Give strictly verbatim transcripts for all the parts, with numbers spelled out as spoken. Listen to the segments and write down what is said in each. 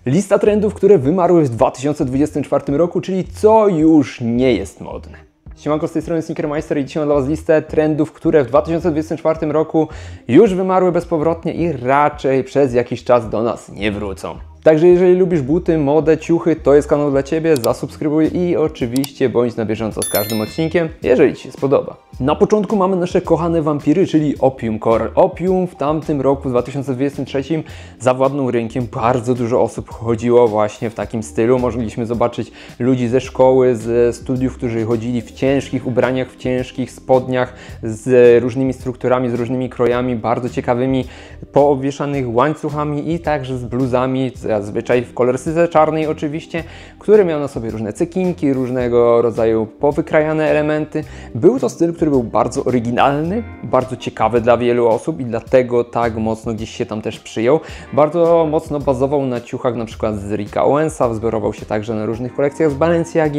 Lista trendów, które wymarły w dwa tysiące dwudziestym czwartym roku, czyli co już nie jest modne. Siemanko, z tej strony Sneakermeister i dzisiaj mam dla Was listę trendów, które w dwa tysiące dwudziestym czwartym roku już wymarły bezpowrotnie i raczej przez jakiś czas do nas nie wrócą. Także jeżeli lubisz buty, modę, ciuchy, to jest kanał dla Ciebie, zasubskrybuj i oczywiście bądź na bieżąco z każdym odcinkiem, jeżeli Ci się spodoba. Na początku mamy nasze kochane wampiry, czyli Opium Core. Opium w tamtym roku, w dwa tysiące dwudziestym trzecim, zawładnął rynkiem. Bardzo dużo osób chodziło właśnie w takim stylu. Mogliśmy zobaczyć ludzi ze szkoły, ze studiów, którzy chodzili w ciężkich ubraniach, w ciężkich spodniach, z różnymi strukturami, z różnymi krojami, bardzo ciekawymi, poobwieszanych łańcuchami i także z bluzami, zazwyczaj w kolorystyce czarnej oczywiście, który miał na sobie różne cekinki, różnego rodzaju powykrajane elementy. Był to styl, który był bardzo oryginalny, bardzo ciekawy dla wielu osób i dlatego tak mocno gdzieś się tam też przyjął. Bardzo mocno bazował na ciuchach na przykład z Ricka Owensa, wzorował się także na różnych kolekcjach z Balenciagi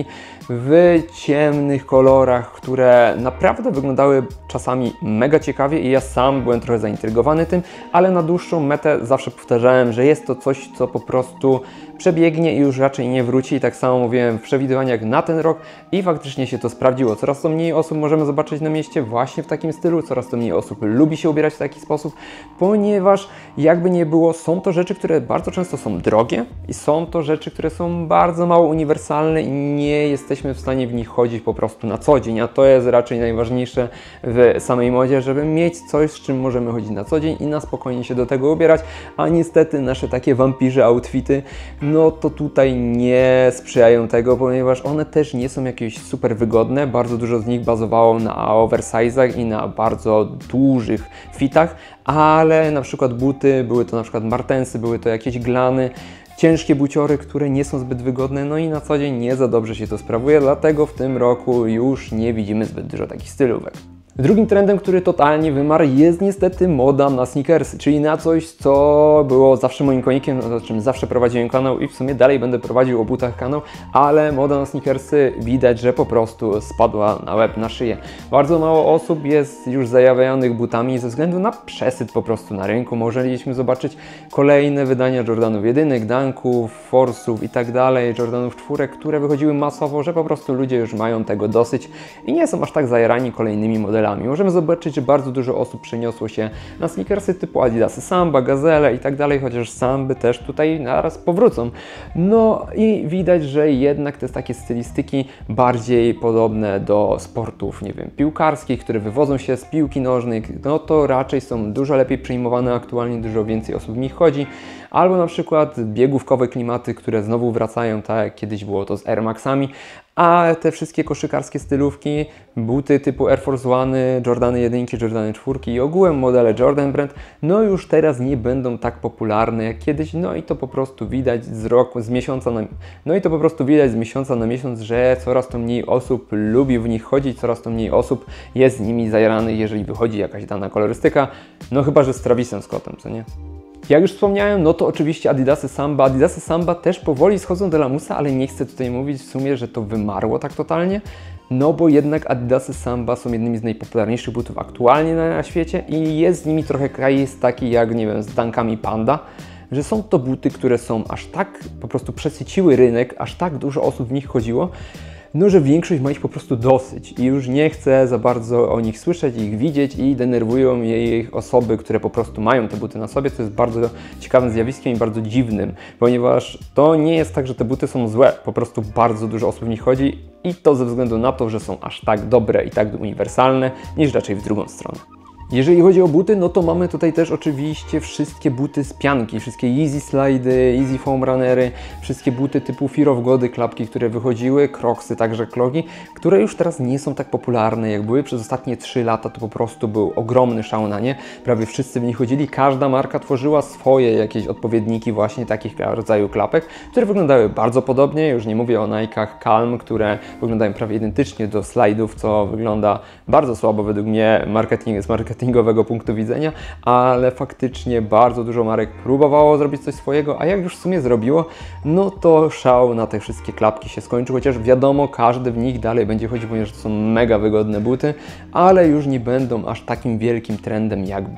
w ciemnych kolorach, które naprawdę wyglądały czasami mega ciekawie i ja sam byłem trochę zaintrygowany tym, ale na dłuższą metę zawsze powtarzałem, że jest to coś, co po prostu przebiegnie i już raczej nie wróci. I tak samo mówiłem w przewidywaniach na ten rok i faktycznie się to sprawdziło. Coraz to mniej osób możemy zobaczyć na mieście właśnie w takim stylu, coraz to mniej osób lubi się ubierać w taki sposób, ponieważ jakby nie było, są to rzeczy, które bardzo często są drogie i są to rzeczy, które są bardzo mało uniwersalne i nie jesteśmy w stanie w nich chodzić po prostu na co dzień, a to jest raczej najważniejsze w samej modzie, żeby mieć coś, z czym możemy chodzić na co dzień i na spokojnie się do tego ubierać, a niestety nasze takie wampirze outfity, no to tutaj nie sprzyjają tego, ponieważ one też nie są jakieś super wygodne. Bardzo dużo z nich bazowało na oversize'ach i na bardzo dużych fitach, ale na przykład buty, były to na przykład martensy, były to jakieś glany, ciężkie buciory, które nie są zbyt wygodne, no i na co dzień nie za dobrze się to sprawuje, dlatego w tym roku już nie widzimy zbyt dużo takich stylówek. Drugim trendem, który totalnie wymarł, jest niestety moda na sneakersy, czyli na coś, co było zawsze moim konikiem, na czym zawsze prowadziłem kanał i w sumie dalej będę prowadził o butach kanał, ale moda na sneakersy widać, że po prostu spadła na łeb, na szyję. Bardzo mało osób jest już zajawianych butami ze względu na przesyt po prostu na rynku. Mogliśmy zobaczyć kolejne wydania Jordanów jedynek, Dunków, Force'ów i tak dalej, Jordanów czwórek, które wychodziły masowo, że po prostu ludzie już mają tego dosyć i nie są aż tak zajarani kolejnymi modelami. Możemy zobaczyć, że bardzo dużo osób przeniosło się na sneakersy typu Adidasy Samba, Gazelle i tak dalej, chociaż Samby też tutaj naraz powrócą. No i widać, że jednak te takie stylistyki bardziej podobne do sportów, nie wiem, piłkarskich, które wywodzą się z piłki nożnej, no to raczej są dużo lepiej przyjmowane aktualnie, dużo więcej osób w nich chodzi. Albo na przykład biegówkowe klimaty, które znowu wracają, tak jak kiedyś było to z Air Maxami, a te wszystkie koszykarskie stylówki, buty typu Air Force One, Jordany jedynki, Jordany czwórki i ogółem modele Jordan Brand, no już teraz nie będą tak popularne jak kiedyś, no i to po prostu widać z roku, z miesiąca na, no i to po prostu widać z miesiąca na miesiąc, że coraz to mniej osób lubi w nich chodzić, coraz to mniej osób jest z nimi zajaranych, jeżeli wychodzi jakaś dana kolorystyka, no chyba, że z Travisem Scottem, co nie? Jak już wspomniałem, no to oczywiście Adidasy Samba. Adidasy Samba też powoli schodzą do lamusa, ale nie chcę tutaj mówić w sumie, że to wymarło tak totalnie, no bo jednak Adidasy Samba są jednymi z najpopularniejszych butów aktualnie na świecie i jest z nimi trochę case taki jak, nie wiem, z Dunkami Panda, że są to buty, które są aż tak, po prostu przesyciły rynek, aż tak dużo osób w nich chodziło, no że większość ma ich po prostu dosyć i już nie chce za bardzo o nich słyszeć, ich widzieć i denerwują je ich osoby, które po prostu mają te buty na sobie, co jest bardzo ciekawym zjawiskiem i bardzo dziwnym, ponieważ to nie jest tak, że te buty są złe, po prostu bardzo dużo osób w nich chodzi i to ze względu na to, że są aż tak dobre i tak uniwersalne, niż raczej w drugą stronę. Jeżeli chodzi o buty, no to mamy tutaj też oczywiście wszystkie buty z pianki, wszystkie Yeezy Slidy, Yeezy Foam Runnery, wszystkie buty typu Fear of God, klapki, które wychodziły, Crocsy, także klogi, które już teraz nie są tak popularne jak były. Przez ostatnie trzy lata to po prostu był ogromny szał na nie, prawie wszyscy w nich chodzili, każda marka tworzyła swoje jakieś odpowiedniki właśnie takich rodzaju klapek, które wyglądały bardzo podobnie, już nie mówię o Nike'ach Calm, które wyglądają prawie identycznie do slajdów, co wygląda bardzo słabo według mnie marketing z marketingu marketingowego punktu widzenia, ale faktycznie bardzo dużo marek próbowało zrobić coś swojego, a jak już w sumie zrobiło, no to szał na te wszystkie klapki się skończył, chociaż wiadomo, każdy w nich dalej będzie chodził, ponieważ to są mega wygodne buty, ale już nie będą aż takim wielkim trendem jak były.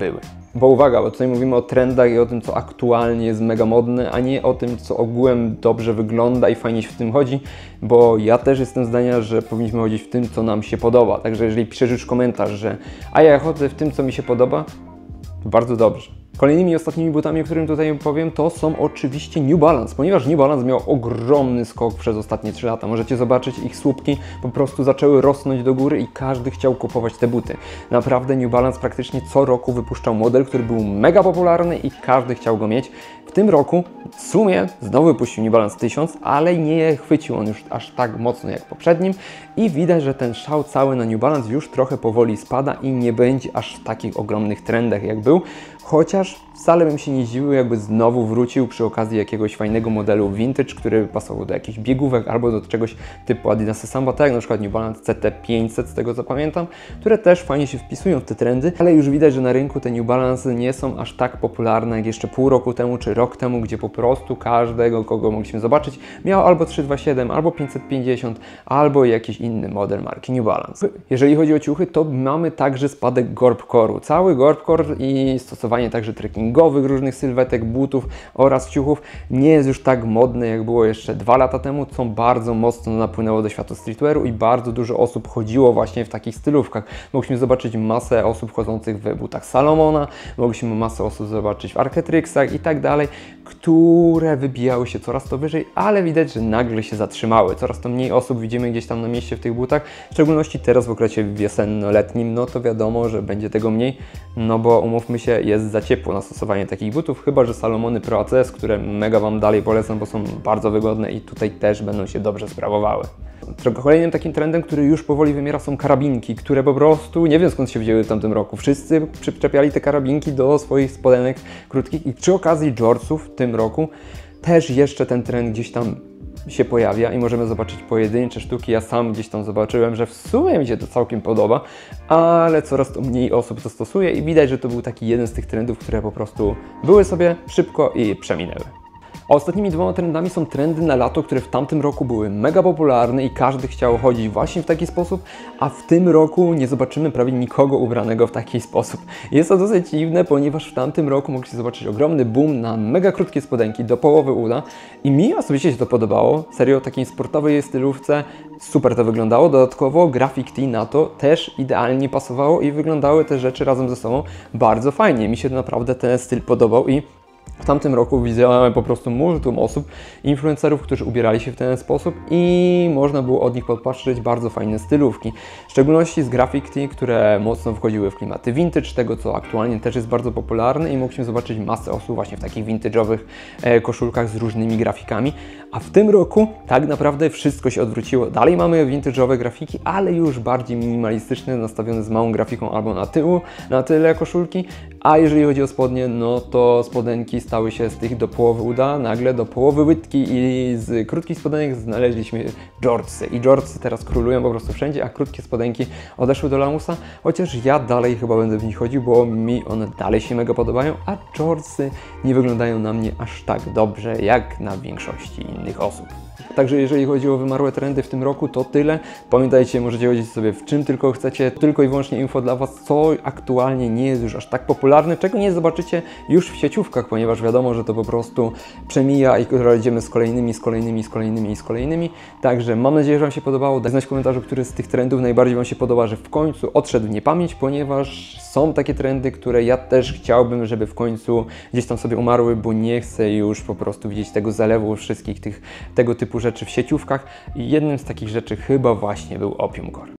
Bo uwaga, bo tutaj mówimy o trendach i o tym, co aktualnie jest mega modne, a nie o tym, co ogółem dobrze wygląda i fajnie się w tym chodzi, bo ja też jestem zdania, że powinniśmy chodzić w tym, co nam się podoba. Także jeżeli piszesz już komentarz, że a ja chodzę w tym, co mi się podoba, to bardzo dobrze. Kolejnymi ostatnimi butami, o którym tutaj powiem, to są oczywiście New Balance, ponieważ New Balance miał ogromny skok przez ostatnie trzy lata. Możecie zobaczyć, ich słupki po prostu zaczęły rosnąć do góry i każdy chciał kupować te buty. Naprawdę New Balance praktycznie co roku wypuszczał model, który był mega popularny i każdy chciał go mieć. W tym roku w sumie znowu wypuścił New Balance tysiąc, ale nie chwycił on już aż tak mocno jak poprzednim i widać, że ten szał cały na New Balance już trochę powoli spada i nie będzie aż w takich ogromnych trendach jak był. Chociaż wcale bym się nie zdziwił, jakby znowu wrócił przy okazji jakiegoś fajnego modelu vintage, który pasował do jakichś biegówek albo do czegoś typu Adidasy Samba, tak jak na przykład New Balance C T pięćset, z tego co pamiętam, które też fajnie się wpisują w te trendy, ale już widać, że na rynku te New Balance nie są aż tak popularne jak jeszcze pół roku temu czy rok temu, gdzie po prostu każdego, kogo mogliśmy zobaczyć, miał albo trzysta dwadzieścia siedem, albo pięćset pięćdziesiąt, albo jakiś inny model marki New Balance. Jeżeli chodzi o ciuchy, to mamy także spadek Gorpcore'u. Cały Gorpcore i stosowanie także trekkingowych, różnych sylwetek, butów oraz ciuchów nie jest już tak modne, jak było jeszcze dwa lata temu, co bardzo mocno napłynęło do świata streetwearu i bardzo dużo osób chodziło właśnie w takich stylówkach. Mogliśmy zobaczyć masę osób chodzących w butach Salomona, mogliśmy masę osób zobaczyć w Architectsach i tak dalej, które wybijały się coraz to wyżej, ale widać, że nagle się zatrzymały. Coraz to mniej osób widzimy gdzieś tam na mieście w tych butach, w szczególności teraz w okresie wiosenno-letnim, no to wiadomo, że będzie tego mniej, no bo umówmy się, jest za ciepło na stosowanie takich butów, chyba że Salomony Pro A C S, które mega Wam dalej polecam, bo są bardzo wygodne i tutaj też będą się dobrze sprawowały. Kolejnym takim trendem, który już powoli wymiera, są karabinki, które po prostu nie wiem skąd się wzięły w tamtym roku. Wszyscy przyczepiali te karabinki do swoich spodenek krótkich i przy okazji shortsów w tym roku też jeszcze ten trend gdzieś tam się pojawia i możemy zobaczyć pojedyncze sztuki. Ja sam gdzieś tam zobaczyłem, że w sumie mi się to całkiem podoba, ale coraz to mniej osób to stosuje i widać, że to był taki jeden z tych trendów, które po prostu były sobie szybko i przeminęły. A ostatnimi dwoma trendami są trendy na lato, które w tamtym roku były mega popularne i każdy chciał chodzić właśnie w taki sposób, a w tym roku nie zobaczymy prawie nikogo ubranego w taki sposób. Jest to dosyć dziwne, ponieważ w tamtym roku mogliście zobaczyć ogromny boom na mega krótkie spodenki do połowy uda i mi osobiście się to podobało. Serio, takiej sportowej stylówce super to wyglądało. Dodatkowo grafik tee na to też idealnie pasowało i wyglądały te rzeczy razem ze sobą bardzo fajnie. Mi się naprawdę ten styl podobał i w tamtym roku widziałem po prostu multum osób, influencerów, którzy ubierali się w ten sposób i można było od nich podpatrzeć bardzo fajne stylówki. W szczególności z grafik tee, które mocno wchodziły w klimaty vintage, tego co aktualnie też jest bardzo popularne i mogliśmy zobaczyć masę osób właśnie w takich vintage'owych e, koszulkach z różnymi grafikami. A w tym roku tak naprawdę wszystko się odwróciło. Dalej mamy vintage'owe grafiki, ale już bardziej minimalistyczne, nastawione z małą grafiką albo na tyłu, na tyle koszulki. A jeżeli chodzi o spodnie, no to spodenki stały się z tych do połowy uda, nagle do połowy łydki i z krótkich spodenek znaleźliśmy jortsy. I jortsy teraz królują po prostu wszędzie, a krótkie spodenki odeszły do lamusa, chociaż ja dalej chyba będę w nich chodził, bo mi one dalej się mega podobają, a jortsy nie wyglądają na mnie aż tak dobrze jak na większości innych osób. Także jeżeli chodzi o wymarłe trendy w tym roku, to tyle. Pamiętajcie, możecie chodzić sobie w czym tylko chcecie, tylko i wyłącznie info dla Was, co aktualnie nie jest już aż tak popularne, czego nie zobaczycie już w sieciówkach, ponieważ wiadomo, że to po prostu przemija i idziemy z kolejnymi, z kolejnymi, z kolejnymi i z kolejnymi. Także mam nadzieję, że Wam się podobało. Dajcie znać w komentarzu, który z tych trendów najbardziej Wam się podoba, że w końcu odszedł w niepamięć, ponieważ są takie trendy, które ja też chciałbym, żeby w końcu gdzieś tam sobie umarły, bo nie chcę już po prostu widzieć tego zalewu wszystkich tych tego typu rzeczy w sieciówkach i jednym z takich rzeczy chyba właśnie był Opium Core.